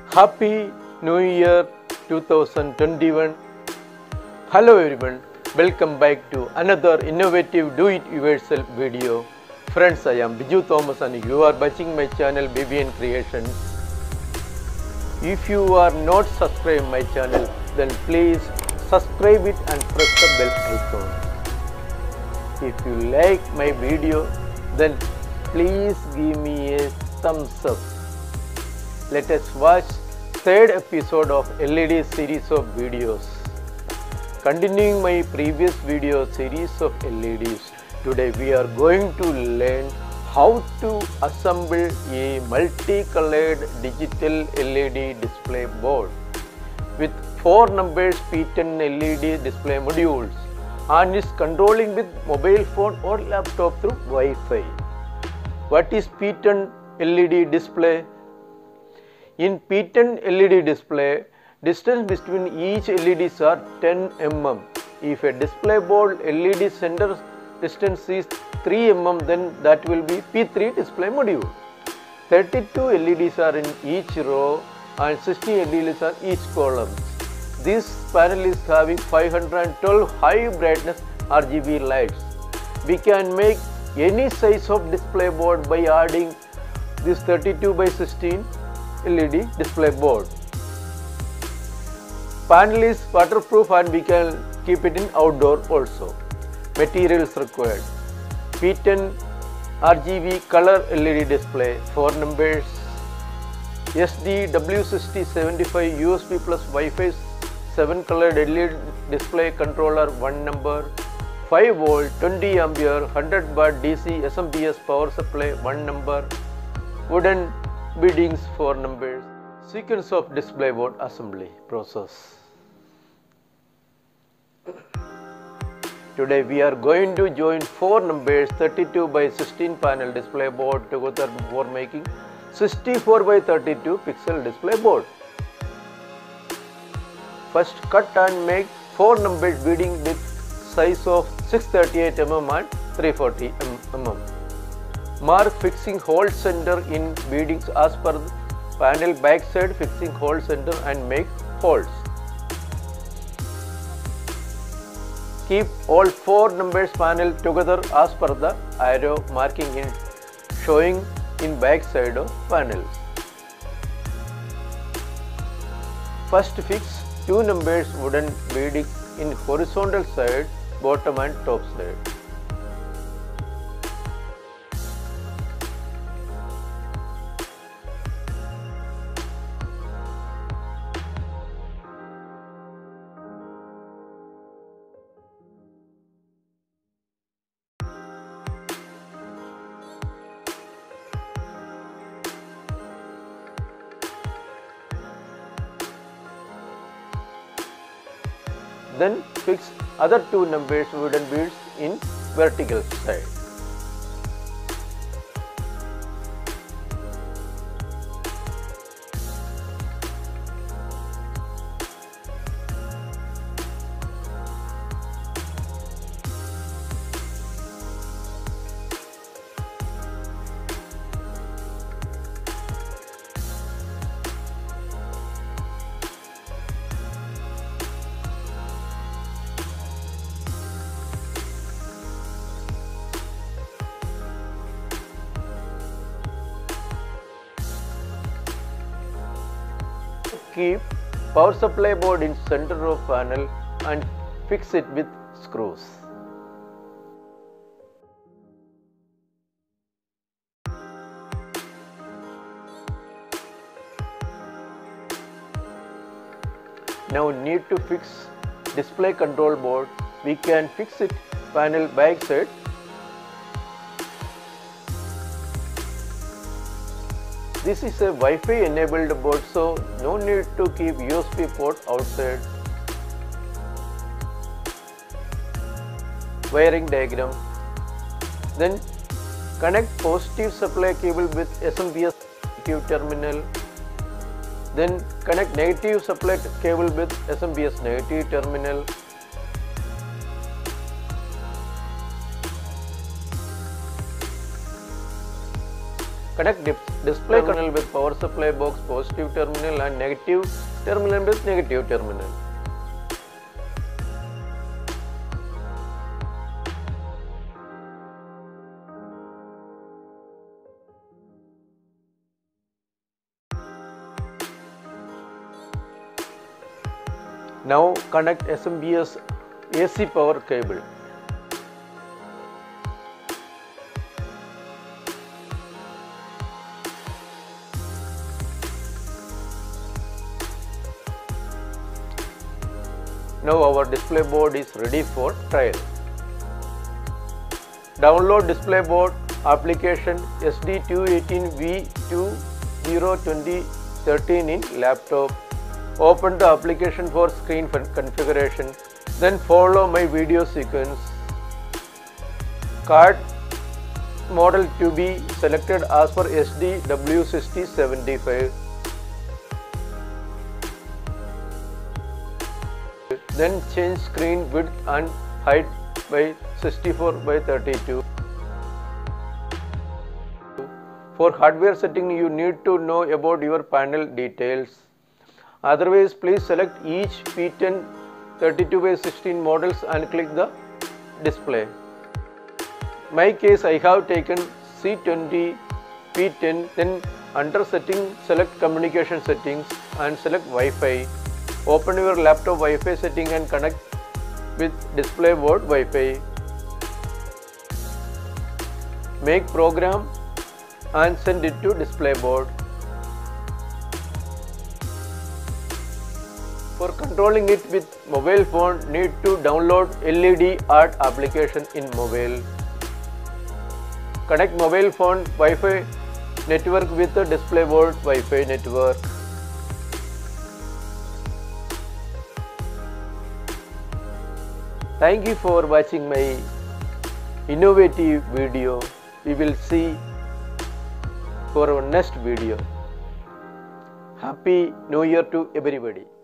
Happy New Year 2021. Hello everyone, welcome back to another innovative do-it-yourself video. Friends, I am Biju Thomas and you are watching my channel BBN Creations. If you are not subscribed my channel, then please subscribe it and press the bell icon. If you like my video, then please give me a thumbs up. Let us watch third episode of LED series of videos. Continuing my previous video series of LEDs, today we are going to learn how to assemble a multicolored digital LED display board with 4 numbers P10 LED display modules and is controlling with mobile phone or laptop through Wi-Fi. What is P10 LED display? In P10 LED display, distance between each LEDs are 10 mm. If a display board LED center distance is 3 mm, then that will be P3 display module. 32 LEDs are in each row and 60 LEDs are each column. This panel is having 512 high brightness RGB lights. We can make any size of display board by adding this 32 by 16 LED display board. Panel is waterproof and we can keep it in outdoor also. Materials required: P10 RGB color LED display 4 numbers, SD W6075 USB plus Wi-Fi 7 colored LED display controller 1 number, 5 volt 20 ampere 100 watt DC SMPS power supply 1 number, wooden beadings 4 numbers. Sequence of display board assembly process. Today we are going to join 4 numbers 32 by 16 panel display board together before making 64 by 32 pixel display board. First cut and make 4 numbers beading with size of 638 mm and 340 mm. Mark fixing hole center in beadings as per the panel backside fixing hole center and make holes. Keep all 4 numbers panel together as per the arrow marking in showing in back side of panels. First fix 2 numbers wooden beading in horizontal side, bottom and top side. Then fix other 2 numbers wooden beads in vertical side. Keep power supply board in center of panel and fix it with screws. Now need to fix display control board. We can fix it panel back side. This is a Wi-Fi enabled board, so no need to keep USB port outside. Wiring diagram. Then connect positive supply cable with SMPS negative terminal. Then connect negative supply cable with SMPS negative terminal. Connect display terminal with power supply box positive terminal and negative terminal with negative terminal. Now connect SMPS AC power cable. Now our display board is ready for trial. Download display board application SD218V202013 in laptop. Open the application for screen configuration. Then follow my video sequence. Card model to be selected as per SDW6075. Then change screen width and height by 64 by 32. For hardware setting, you need to know about your panel details. Otherwise, please select each P10 32 by 16 models and click the display. In my case, I have taken C20 P10. Then under setting, select communication settings and select Wi-Fi. Open your laptop Wi-Fi setting and connect with display board Wi-Fi. Make program and send it to display board. For controlling it with mobile phone, need to download LED art application in mobile. Connect mobile phone Wi-Fi network with the display board Wi-Fi network. Thank you for watching my innovative video. We will see for our next video. Happy New Year to everybody.